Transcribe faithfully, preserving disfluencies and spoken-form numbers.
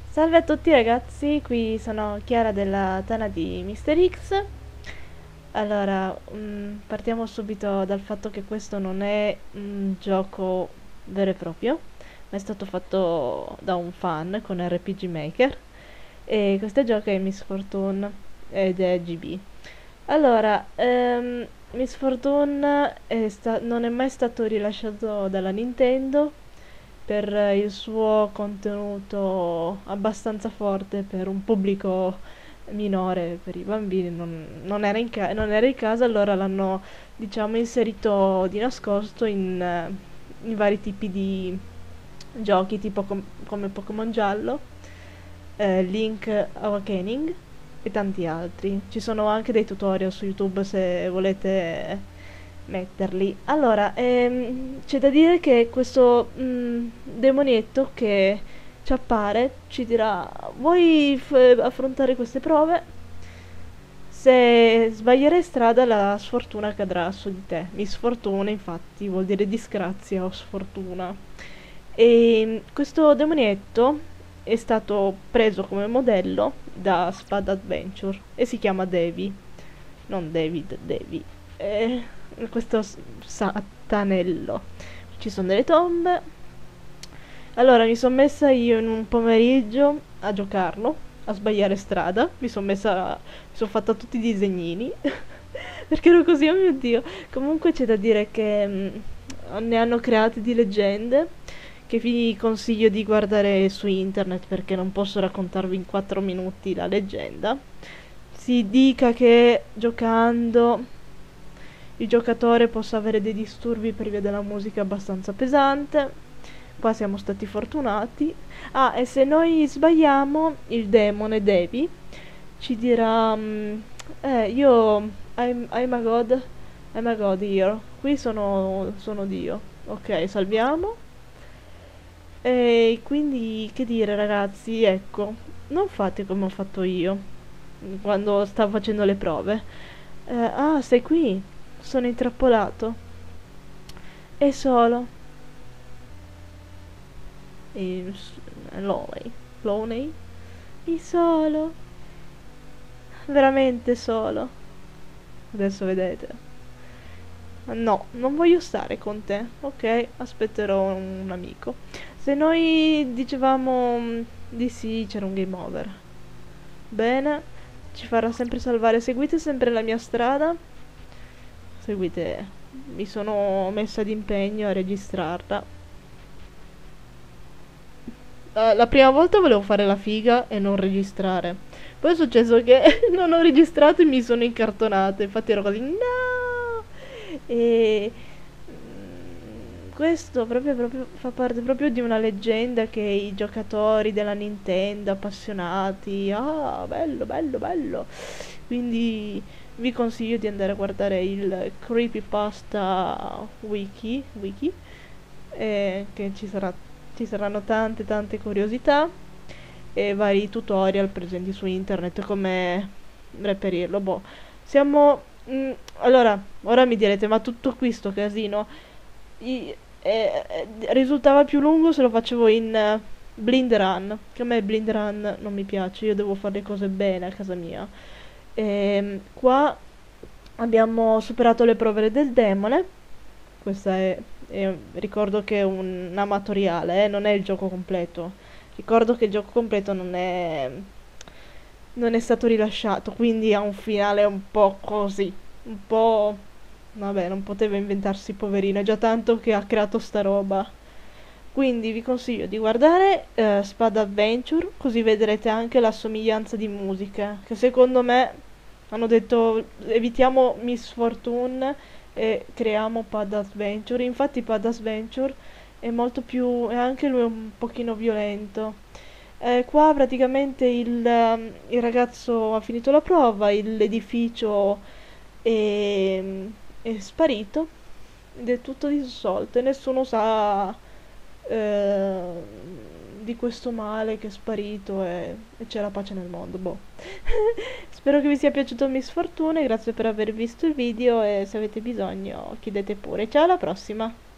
Salve a tutti ragazzi, qui sono Chiara della Tana di Mister X. Allora, mm, partiamo subito dal fatto che questo non è un gioco vero e proprio, ma è stato fatto da un fan con R P G Maker e questo gioco è Miss Fortune ed è G B. Allora, ehm, Miss Fortune è sta- non è mai stato rilasciato dalla Nintendo per il suo contenuto abbastanza forte per un pubblico minore, per i bambini, non, non era, in ca- non era il caso, allora l'hanno, diciamo, inserito di nascosto in, eh, in vari tipi di giochi, tipo com- come Pokémon Giallo, eh, Link Awakening e tanti altri. Ci sono anche dei tutorial su YouTube se volete metterli. Allora, ehm, c'è da dire che questo mm, demonietto che ci appare ci dirà: vuoi f- affrontare queste prove? Se sbaglierai strada la sfortuna cadrà su di te. Misfortuna infatti vuol dire disgrazia o sfortuna. E questo demonietto è stato preso come modello da Spad Adventure e si chiama Devi, non David, Devi. E questo s- satanello. Ci sono delle tombe. Allora mi sono messa io in un pomeriggio a giocarlo, a sbagliare strada. Mi sono messa, mi sono fatta tutti i disegnini perché ero così, oh mio Dio. Comunque c'è da dire che mh, ne hanno create di leggende che vi consiglio di guardare su internet perché non posso raccontarvi in quattro minuti la leggenda. Si dica che giocando il giocatore possa avere dei disturbi per via della musica abbastanza pesante. Qua siamo stati fortunati. Ah, e se noi sbagliamo, il demone Devi ci dirà: mm, eh, io I'm, I'm a god, I'm a god io. Qui sono, sono Dio. Ok, salviamo. E quindi, che dire ragazzi, ecco, non fate come ho fatto io quando stavo facendo le prove. Eh, ah, sei qui? Sono intrappolato. E solo. E lonely. Lonely? E solo. Veramente solo. Adesso vedete. No, non voglio stare con te. Ok, aspetterò un amico. Se noi dicevamo mm, di sì, c'era un game over. Bene, ci farà sempre salvare. Seguite sempre la mia strada. Seguite. Mi sono messa d'impegno a registrarla. La, la prima volta volevo fare la figa e non registrare. Poi è successo che non ho registrato e mi sono incartonata. Infatti ero così. No! E mm, questo proprio, proprio fa parte proprio di una leggenda che i giocatori della Nintendo appassionati. Ah, bello, bello, bello. Quindi vi consiglio di andare a guardare il Creepypasta Wiki, wiki eh, che ci sarà, ci saranno tante tante curiosità e vari tutorial presenti su internet come reperirlo. Boh, siamo... mm, allora, ora mi direte, ma tutto qui sto casino I- eh, eh, risultava più lungo se lo facevo in eh, blind run, che a me il blind run non mi piace, io devo fare le cose bene a casa mia. Ehm, qua abbiamo superato le prove del demone. Questa è, è- ricordo che è un amatoriale, eh, non è il gioco completo. Ricordo che il gioco completo non è, non è stato rilasciato, quindi ha un finale un po' così. Un po'... Vabbè, non poteva inventarsi, poverino, è già tanto che ha creato sta roba. Quindi vi consiglio di guardare eh, Spad Adventure, così vedrete anche la somiglianza di musica, che secondo me hanno detto evitiamo Miss Fortune e creiamo Pad Adventure. Infatti Pad Adventure è molto più, è anche lui un pochino violento. Eh, qua praticamente il, ehm, il ragazzo ha finito la prova, il- l'edificio è, è sparito ed è tutto dissolto e nessuno sa eh, di questo male che è sparito e, e c'è la pace nel mondo. Boh. Spero che vi sia piaciuto Miss Fortune, grazie per aver visto il video e se avete bisogno chiedete pure. Ciao, alla prossima!